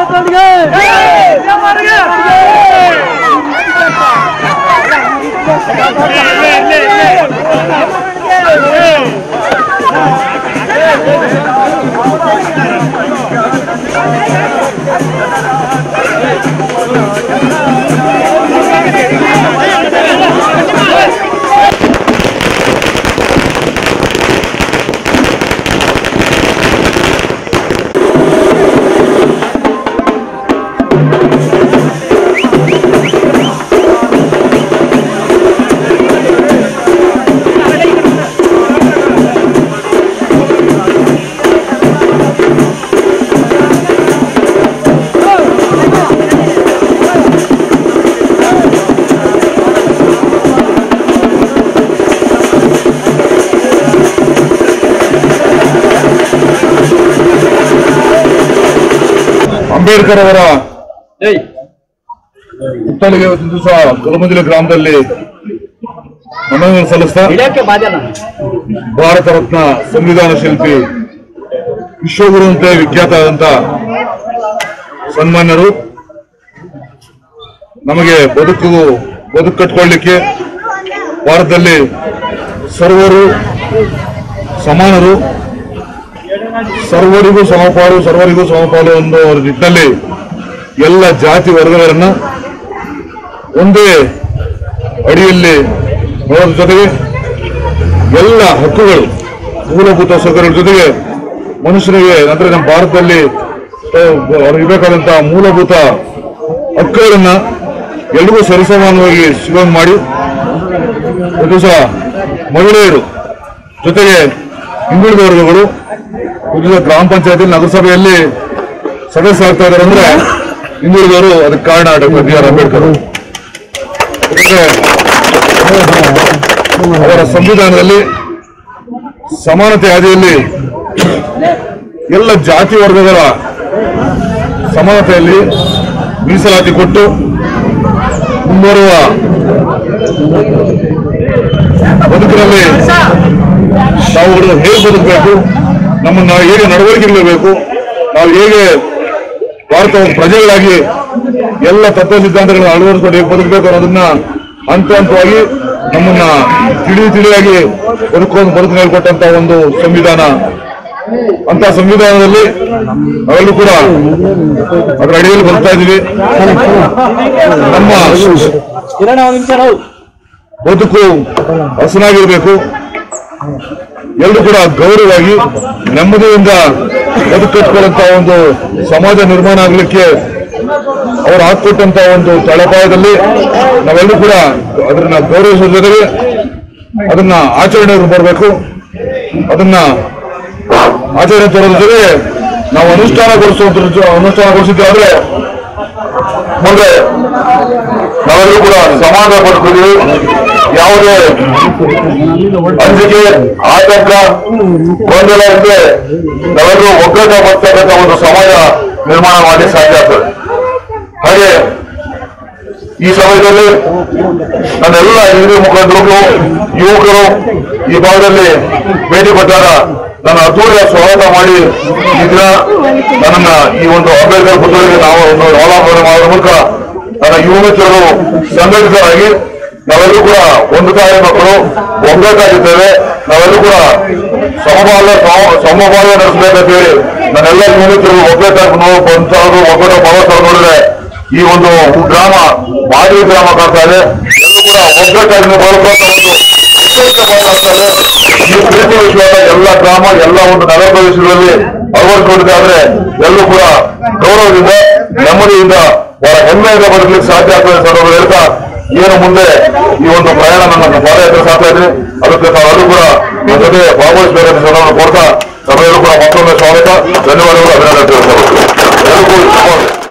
ಅಂಬೇಡ್ಕರ್ ಅವರ ಹುಟ್ಟಲಿಗೆ ಒಂದು ದಿವಸ ಕಲಮಂದಿಲ ಗ್ರಾಮದಲ್ಲಿ ನಮನವನ್ನು ಸಲ್ಲಿಸ್ತಾ ಭಾರತ ರತ್ನ ಸಂವಿಧಾನ ಶಿಲ್ಪಿ ವಿಶ್ವಗುರುವಂತೆ ವಿಖ್ಯಾತವಾದಂತ ಸನ್ಮಾನ್ಯರು ನಮಗೆ ಬದುಕು ಕಟ್ಟಿಕೊಳ್ಳಲಿಕ್ಕೆ ಭಾರತದಲ್ಲಿ ಸರ್ವರು ಸಮಾನರು, ಸರ್ವರಿಗೂ ಸಮಪಾಲು ಅನ್ನೋ ನಿಟ್ಟಿನಲ್ಲಿ ಎಲ್ಲ ಜಾತಿ ವರ್ಗಗಳನ್ನ ಒಂದೇ ಅಡಿಯಲ್ಲಿ ನೋಡೋದ್ರ ಜೊತೆಗೆ ಎಲ್ಲ ಹಕ್ಕುಗಳು ಮೂಲಭೂತ ಸೌಕರ್ಯಗಳ ಜೊತೆಗೆ ಮನುಷ್ಯನಿಗೆ ಅಂದ್ರೆ ನಮ್ಮ ಭಾರತದಲ್ಲಿ ಇರಬೇಕಾದಂತಹ ಮೂಲಭೂತ ಹಕ್ಕುಗಳನ್ನ ಎಲ್ರಿಗೂ ಸರಿಸಮಾನವಾಗಿ ಸಿಗೋಂಗ್ ಮಾಡಿ ಒಂದು ದಿವಸ ಮಹಿಳೆಯರು ಜೊತೆಗೆ ಹಿಂದುಳಿದ ವರ್ಗಗಳು ಗ್ರಾಮ ಪಂಚಾಯತಿ ನಗರಸಭೆಯಲ್ಲಿ ಸದಸ್ಯ ಆಗ್ತಾ ಇದ್ದಾರೆ ಅಂದ್ರೆ ಹಿಂದುಳಿದವರು ಅದಕ್ಕೆ ಕಾರಣ ಡಾಕ್ಟರ್ ಬಿ.ಆರ್. ಅಂಬೇಡ್ಕರ್ ಅವರ ಸಂವಿಧಾನದಲ್ಲಿ ಸಮಾನತೆ ಹಾದಿಯಲ್ಲಿ ಎಲ್ಲ ಜಾತಿ ವರ್ಗಗಳ ಸಮಾನತೆಯಲ್ಲಿ ಮೀಸಲಾತಿ ಕೊಟ್ಟು ಮುಂಬರುವ ಬದುಕಿನಲ್ಲಿ ನಾವುಗಳು ಹೇಗೆ ಬದುಕಬೇಕು, ನಮ್ಮನ್ನು ಹೇಗೆ ನಡವಳಿಕೆಗಳಿರಬೇಕು, ನಾವು ಹೇಗೆ ಭಾರತ ಪ್ರಜೆಗಳಾಗಿ ಎಲ್ಲ ತತ್ವ ಸಿದ್ಧಾಂತಗಳನ್ನು ಅಳವಡಿಸಿಕೊಂಡು ಹೇಗೆ ಬದುಕಬೇಕು ಅನ್ನೋದನ್ನ ಹಂತ ಹಂತವಾಗಿ ನಮ್ಮನ್ನ ತಿಳಿಯಾಗಿ ಬದುಕು ಹೇಳ್ಕೊಟ್ಟಂತ ಒಂದು ಸಂವಿಧಾನ. ಅಂತ ಸಂವಿಧಾನದಲ್ಲಿ ನಾವೆಲ್ಲೂ ಕೂಡ ಅದರ ಅಡಿಯಲ್ಲಿ ಬರ್ತಾ ಇದ್ದೀವಿ. ನಮ್ಮ ಬದುಕು ಹಸನಾಗಿರ್ಬೇಕು, ಎಲ್ಲರೂ ಕೂಡ ಗೌರವವಾಗಿ ನೆಮ್ಮದಿಯಿಂದ ಬದುಕುಕೊಳ್ಳುವಂತ ಒಂದು ಸಮಾಜ ನಿರ್ಮಾಣ ಆಗಲಿಕ್ಕೆ ಅವರು ಹಾಕೊಟ್ಟಂತ ಒಂದು ತಳಪಾಯದಲ್ಲಿ ನಾವೆಲ್ಲರೂ ಕೂಡ ಅದನ್ನ ಗೌರವಿಸೋ ಜೊತೆಗೆ ಅದನ್ನ ಆಚರಣೆ ಬರಬೇಕು. ಅದನ್ನ ಆಚರಣೆ ತರೋದ್ರ ಜೊತೆಗೆ ನಾವು ಅನುಷ್ಠಾನಗೊಳಿಸಿದ್ದಾದ್ರೆ ಮುಂದೆ ನಾವೆಲ್ಲರೂ ಕೂಡ ಸಮಾಜ ಬದುಕಿದ್ವಿ. ಯಾವುದೇ ಅಂಜಿಕೆ, ಆತಂಕ, ಗೊಂದಲ ಇಲ್ಲದೆ ನಾವೆಲ್ಲರೂ ಒಗ್ಗಟ್ಟ ಬರ್ತಕ್ಕಂಥ ಒಂದು ಸಮಾಜ ನಿರ್ಮಾಣ ಮಾಡಿ ಸಾಧ್ಯ ಆಗ್ತದೆ. ಹಾಗೆ ಈ ಸಮಯದಲ್ಲಿ ನನ್ನೆಲ್ಲ ಹಿರಿಯ ಮುಖಂಡರು, ಯುವಕರು ಈ ಭಾಗದಲ್ಲಿ ಭೇಟಿ ಕೊಟ್ಟಾಗ ನನ್ನ ಅದ್ದೂರಿಯ ಸ್ವಾಗತ ಮಾಡಿ ಈ ದಿನ ನನ್ನನ್ನ ಈ ಒಂದು ಅಂಬೇಡ್ಕರ್ ಪುತ್ಥಳಿಗೆ ನಾವು ಒಂದು ಅವಲಂಬನೆ ಮಾಡುವ ಮೂಲಕ ನನ್ನ ಯುವ ಮಿತ್ರರು ಸಂಘಟಿತರಾಗಿ ನಾವೆಲ್ಲರೂ ಕೂಡ ಒಂದು ತಾಯಿ ಮಕ್ಕಳು ಒಗ್ಗಟ್ಟಾಗಿದ್ದೇವೆ. ನಾವೆಲ್ಲರೂ ಕೂಡ ಸಮಬಾಳ್ವೆ ನಡೆಸಬೇಕಂತ ಹೇಳಿ ನನ್ನೆಲ್ಲ ಯುವ ಮಿತ್ರರು ಒಗ್ಗಟ್ಟಾಗಿ ಒಗ್ಗಟ್ಟ ಭಾವಸ್ಥರು ನೋಡಿದ್ರೆ ಈ ಒಂದು ಗ್ರಾಮ ಮಾದರಿ ಗ್ರಾಮ ಕಾಣ್ತಾ ಇದೆ. ಎಲ್ಲರೂ ಕೂಡ ಒಗ್ಗಟ್ಟಾಗಿ ಬರುವಂತ ಒಂದು ಈ ಪ್ರೀತಿ ವಿಶ್ವಾಸ ಎಲ್ಲ ಗ್ರಾಮ ಎಲ್ಲ ಒಂದು ನಗರ ಪ್ರದೇಶಗಳಲ್ಲಿ ಅಳವಡಿಸಿಕೊಂಡಿದ್ದಾದ್ರೆ ಎಲ್ಲರೂ ಕೂಡ ಗೌರವದಿಂದ ನೆಮ್ಮದಿಯಿಂದ ಬಹಳ ಹೆಮ್ಮೆಯಿಂದ ಬದುಕಲಿಕ್ಕೆ ಸಾಧ್ಯ ಆಗ್ತದೆ ಸಂದರ್ಭ ಹೇಳ್ತಾ ಏನು ಮುಂದೆ ಈ ಒಂದು ಪ್ರಯಾಣ ನನ್ನ ಪಾದಯಾತ್ರೆ ಸಾಗ್ತಾ ಇದೆ. ಅದಕ್ಕೆ ತಾವೆಲ್ಲರೂ ಕೂಡ ನನ್ನ ಜೊತೆ ಭಾಗವಹಿಸಬೇಕಂತ ಸಂದರ್ಭ ಕೊಡ್ತಾ ತಮ್ಮೆಲ್ಲರೂ ಕೂಡ ಮತ್ತೊಮ್ಮೆ ಸ್ವಾಗತ, ಧನ್ಯವಾದಗಳು, ಅಭಿನಂದನೆ.